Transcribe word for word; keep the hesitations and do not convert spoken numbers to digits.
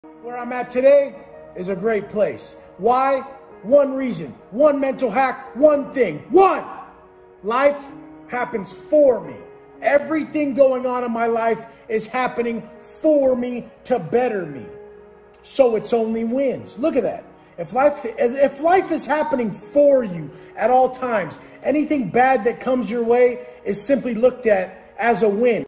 Where I'm at today is a great place. Why? One reason, one mental hack, one thing. One! Life happens for me. Everything going on in my life is happening for me to better me. So it's only wins. Look at that. If life, if life is happening for you at all times, anything bad that comes your way is simply looked at as a win.